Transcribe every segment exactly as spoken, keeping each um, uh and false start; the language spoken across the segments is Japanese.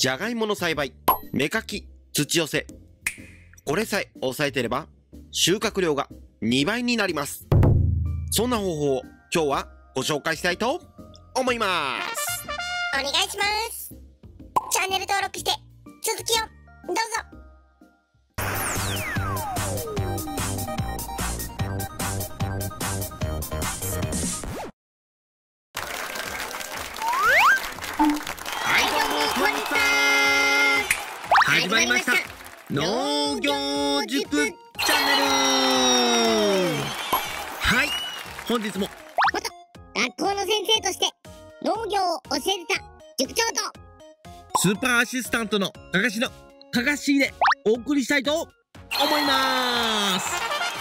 じゃがいもの栽培、芽かき、土寄せ。これさえ押さえてれば、収穫量がにばいになります。そんな方法を今日はご紹介したいと思います。 お願いします。チャンネル登録して続きをどうぞ。 はいどうもこんにちは。始まりました農業塾チャンネル。はい、本日も学校の先生として農業を教えてた塾長とスーパーアシスタントのかかしのかかしでお送りしたいと思います。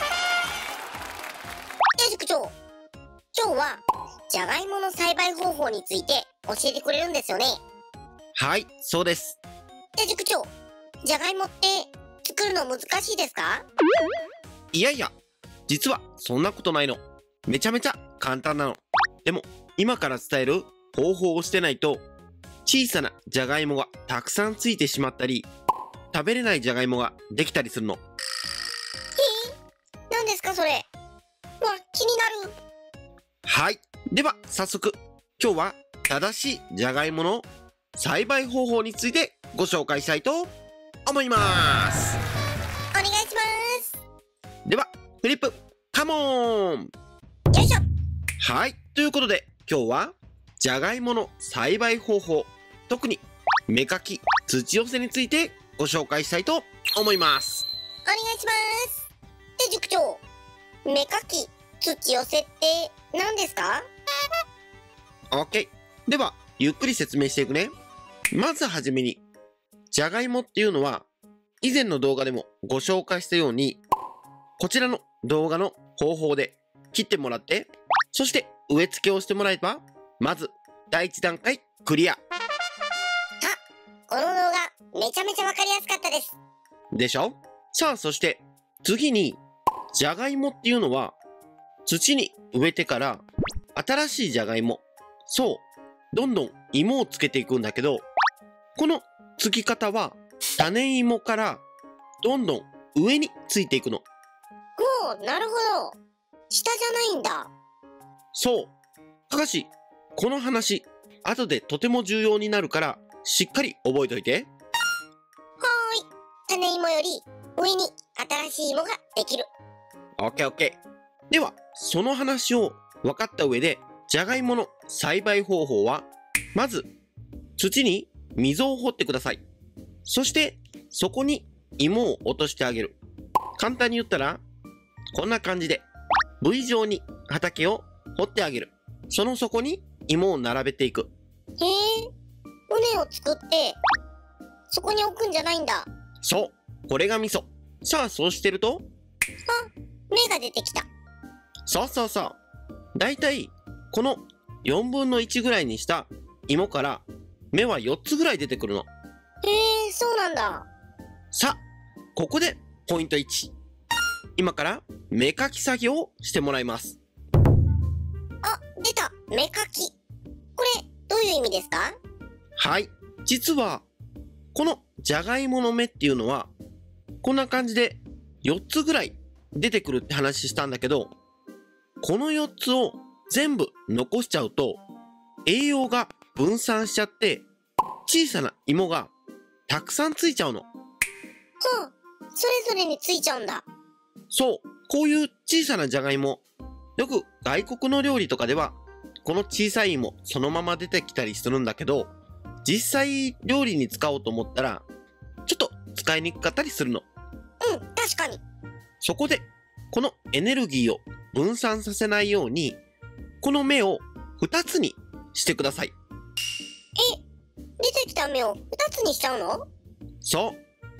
え塾長、今日はじゃがいもの栽培方法について教えてくれるんですよね。 はい、そうです。 え塾長、じゃがいもって作るの難しいですか？ いやいや、実はそんなことないの。めちゃめちゃ簡単なの。でも今から伝える方法をしてないと、小さなじゃがいもがたくさんついてしまったり、食べれないじゃがいもができたりするの。 へえ、何ですかそれ。わ、気になる。 はい、では早速今日は正しいじゃがいもの栽培方法についてご紹介したいと思います。 お願いします。 ではフリップカモン。 よいしょ。 はい、ということで今日はじゃがいもの栽培方法、特に芽かき、土寄せについてご紹介したいと思います。 お願いします。で塾長、芽かき、土寄せって何ですか？ OK、 ではゆっくり説明していくね。まずはじめに、じゃがいもっていうのは以前の動画でもご紹介したように、こちらの動画の方法で切ってもらって、そして植え付けをしてもらえば、まず第一段階クリア。 あ、この動画めちゃめちゃわかりやすかったです。 でしょ。さあそして次に、じゃがいもっていうのは土に植えてから新しいじゃがいも、そうどんどん芋をつけていくんだけど、このつき方は種芋からどんどん上についていくの。 おお、なるほど。下じゃないんだ。 そう。かかし、この話後でとても重要になるからしっかり覚えておいて。 はーい。種芋より上に新しい芋ができる。 オッケーオッケー。ではその話を分かった上で、じゃがいもの栽培方法は、まず土に溝を掘ってください。そしてそこに芋を落としてあげる。簡単に言ったらこんな感じで ブイ 状に畑を掘ってあげる。その底に芋を並べていく。 へえ、畝を作ってそこに置くんじゃないんだ。 そう、これが味噌。さあそうしてると、 芽が出てきた。 そうそうそう、だいたいこのよんぶんのいちぐらいにした芋から芽はよっつぐらい出てくるの。 へえ、そうなんだ。 さあここでポイントいち。今から芽かき作業をしてもらいます。 あ、出た。芽かき。これどういう意味ですか？ はい、実はこのじゃがいもの芽っていうのはこんな感じでよっつぐらい出てくるって話したんだけど、このよっつを全部残しちゃうと栄養が分散しちゃって小さな芋がたくさんついちゃうの。 はあ、それぞれについちゃうんだ。 そう、こういう小さなじゃがいも、よく外国の料理とかではこの小さい芋そのまま出てきたりするんだけど、実際料理に使おうと思ったらちょっと使いにくかったりするの。 うん、確かに。 そこでこのエネルギーを分散させないように、この芽をふたつにしてください。 え、出てきた芽をふたつにしちゃうの？ そう、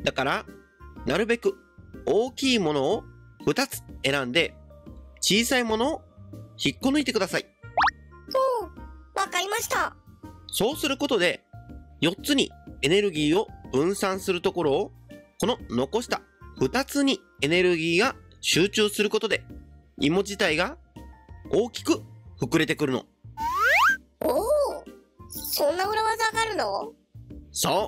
だからなるべく大きいものをふたつ選んで、小さいものを引っこ抜いてください。 ほう、わかりました。 そうすることでよっつにエネルギーを分散するところを、この残したふたつにエネルギーが集中することで芋自体が大きく膨れてくるの。 おお、そんな裏技があるの？ そ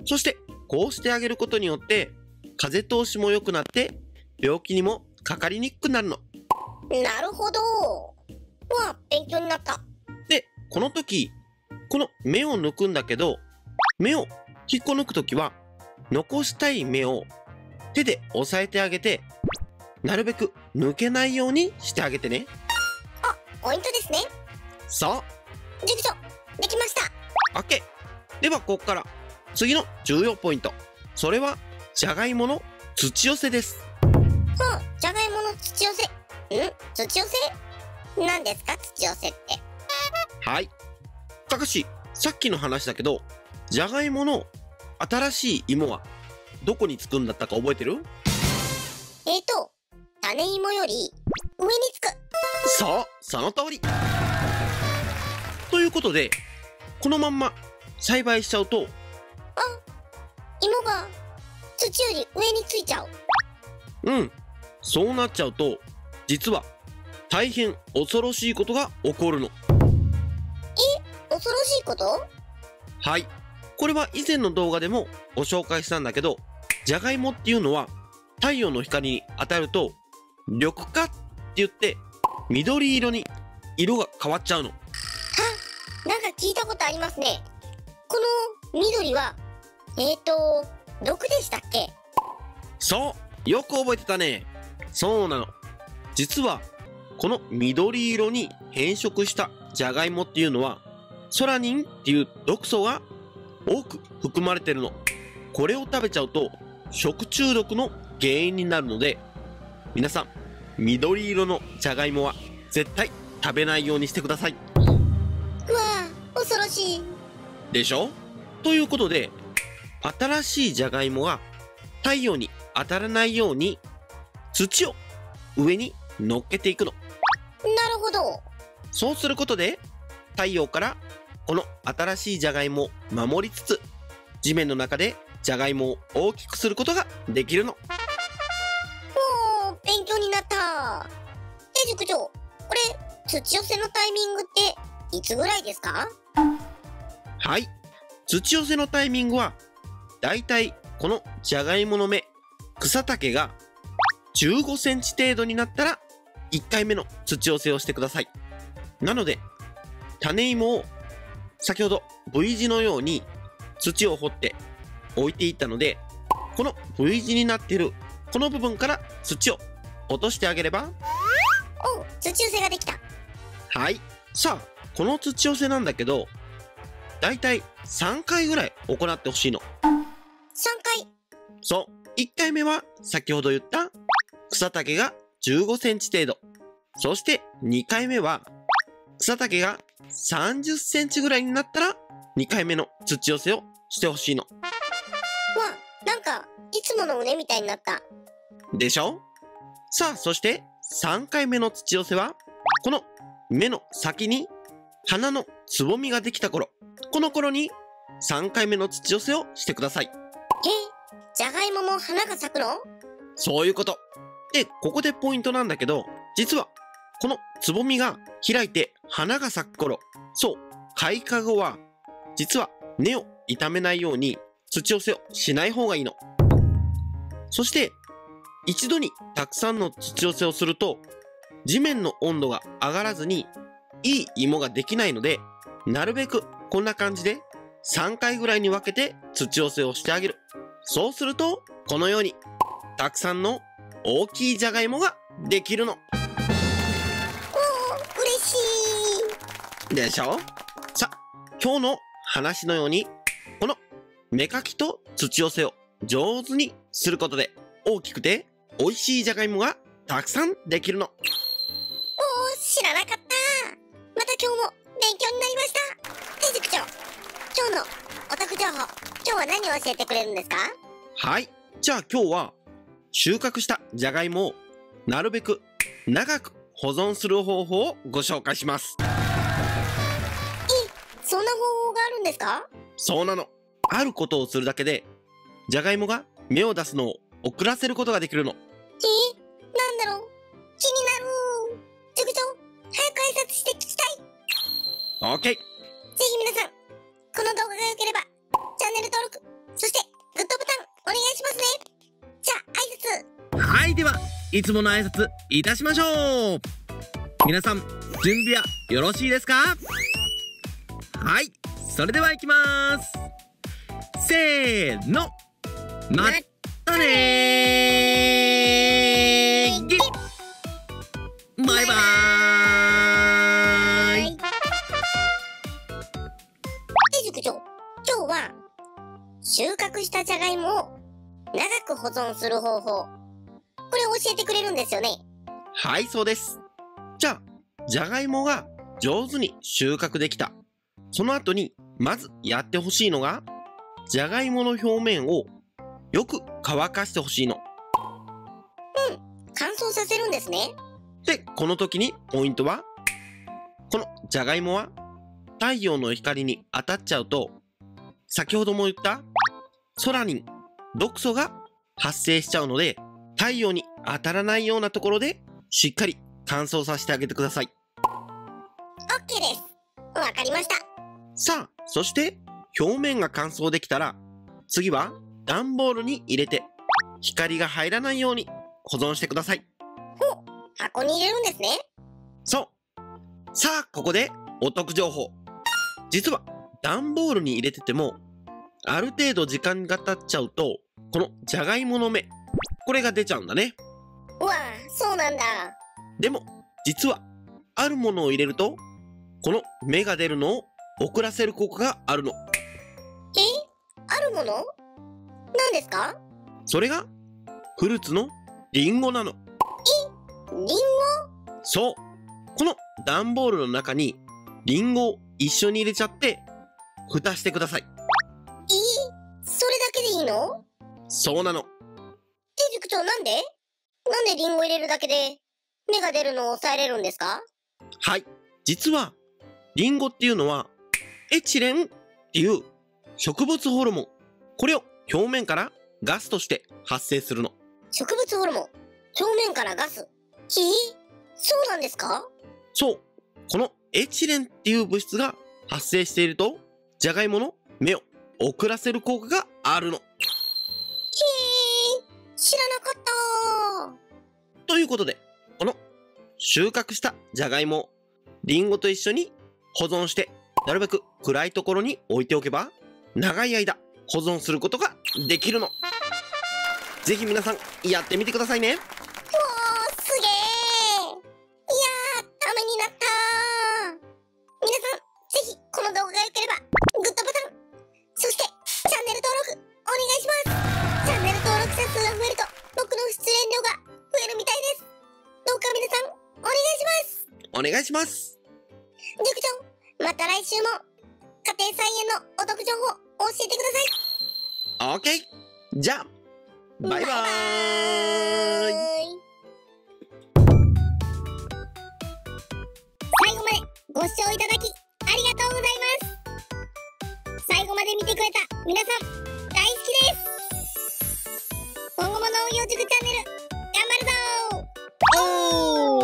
そしてこうしてあげることによって風通しも良くなって病気にもかかりにくくなるの。 なるほど。わあ、勉強になった。 で、この時この芽を抜くんだけど、芽を引っこ抜く時は残したい芽を手で押さえてあげて、なるべく抜けないようにしてあげてね。 あ、ポイントですね。 そう塾長、できました。 OK。 ではここから次の重要ポイント、それはじゃがいもの土寄せです。 はあ、じゃがいもの土寄せ。ん土寄せ何ですか、土寄せって。 はい、たかし、さっきの話だけど、じゃがいもの新しい芋はどこにつくんだったか覚えてる？ えーと種芋より上につく。 そう、その通り。ということで、このまんま栽培しちゃうと、 芋が土より上についちゃう。 うん、そうなっちゃうと実は大変恐ろしいことが起こるの。 恐ろしいこと？ はい、これは以前の動画でもご紹介したんだけど、じゃがいもっていうのは太陽の光に当たると緑化って言って緑色に色が変わっちゃうの。 なんか聞いたことありますね。この緑はえーと毒でしたっけ？ そう、よく覚えてたね。そうなの。実はこの緑色に変色したじゃがいもっていうのはソラニンっていう毒素が多く含まれてるの。これを食べちゃうと食中毒の原因になるので、皆さん緑色のじゃがいもは絶対食べないようにしてください。 うわあ、恐ろしい。 でしょ？ということで、新しいじゃがいもが太陽に当たらないように土を上に乗っけていくの。 なるほど。 そうすることで太陽からこの新しいじゃがいもを守りつつ、地面の中でじゃがいもを大きくすることができるの。 おー、勉強になった。え、塾長、これ土寄せのタイミングっていつぐらいですか？ はい、土寄せのタイミングはだいたいこのじゃがいもの芽、草丈がじゅうごセンチ程度になったらいっかいめの土寄せをしてください。なので種芋を先ほど V 字のように土を掘って置いていったので、この V 字になっているこの部分から土を落としてあげれば、 おう、土寄せができた。 はい。さあ、この土寄せなんだけど、だいたいさんかいぐらい行ってほしいの。 さんかい。 そう、いっかいめは先ほど言った草丈がじゅうごセンチ程度、そしてにかいめは草丈がさんじゅっセンチぐらいになったらにかいめの土寄せをしてほしいの。 わ、なんかいつもの畝みたいになった。 でしょ？さあ、そしてさんかいめの土寄せはこの芽の先に花のつぼみができた頃、この頃にさんかいめの土寄せをしてください。 え、じゃがいもも花が咲くの？ そういうこと。で、ここでポイントなんだけど、実はこのつぼみが開いて花が咲く頃、そう、開花後は実は根を傷めないように土寄せをしない方がいいの。そして一度にたくさんの土寄せをすると地面の温度が上がらずにいい芋ができないので、なるべくこんな感じでさんかいぐらいに分けて土寄せをしてあげる。そうするとこのようにたくさんの大きいじゃがいもができるの。 おー、嬉しい。 でしょ？さあ、今日の話のようにこの芽かきと土寄せを上手にすることで大きくて美味しいじゃがいもがたくさんできるの。 おー、知らなかった。また今日も勉強になりました。え、塾長、今日のお得情報、今日は何を教えてくれるんですか？ はい、じゃあ今日は収穫したじゃがいもをなるべく長く保存する方法をご紹介します。 え、そんな方法があるんですか？ そうなの。あることをするだけでじゃがいもが芽を出すのを遅らせることができるの。 え、なんだろう、気になる。塾長、早く挨拶して聞きたい。 OK。 ぜひ皆さん、この動画が良ければチャンネル登録そしてグッドボタンお願いしますね。じゃあ挨拶。 はい、ではいつもの挨拶いたしましょう。皆さん準備はよろしいですか？はい、それではいきます。せーの、まったねーぎバイバーイ。 手塾長、今日は収穫したじゃがいもを長く保存する方法、これを教えてくれるんですよね。 はい、そうです。じゃあじゃがいもが上手に収穫できたその後にまずやってほしいのが、じゃがいもの表面をよく乾かしてほしいの。 うん、乾燥させるんですね。 で、この時にポイントは、このじゃがいもは太陽の光に当たっちゃうと、先ほども言ったソラニン、毒素が発生しちゃうので、太陽に当たらないようなところでしっかり乾燥させてあげてください。 オッケーです。わかりました。 さあ、そして表面が乾燥できたら、次は段ボールに入れて光が入らないように保存してください。 ほう、箱に入れるんですね。 そう。さあ、ここでお得情報。実は段ボールに入れてても、ある程度時間が経っちゃうと、このじゃがいもの芽、これが出ちゃうんだね。 うわあ、そうなんだ。 でも実はあるものを入れると、この芽が出るのを遅らせる効果があるの。 え、あるもの？何ですか？ それがフルーツのリンゴなの。 リンゴ？ そう。この段ボールの中にリンゴを一緒に入れちゃって蓋してください。 え、それだけでいいの？ そうなの。 手塾長、なんでなんでリンゴ入れるだけで芽が出るのを抑えれるんですか？ はい。実はリンゴっていうのはエチレンっていう植物ホルモン、これを表面からガスとして発生するの。 植物ホルモン、表面からガス。え、そうなんですか？ そう。このエチレンっていう物質が発生していると、じゃがいもの芽を遅らせる効果があるの。 へえ、知らなかった。 ということで、この収穫したじゃがいもをリンゴと一緒に保存して、なるべく暗いところに置いておけば、長い間保存することができるの。ぜひ皆さんやってみてくださいね。 うわー、すげえ。いやー、ためになった。皆さん、ぜひこの動画が良ければグッドボタン、そしてチャンネル登録お願いします。チャンネル登録者数が増えると僕の出演料が増えるみたいです。どうか皆さんお願いします。 お願いします。 塾長、また来週も家庭菜園のお得情報教えてください。 オーケー。じゃあバイバーイ。 最後までご視聴いただきありがとうございます。最後まで見てくれた皆さん大好きです。今後も農業塾チャンネル頑張るぞー。おー。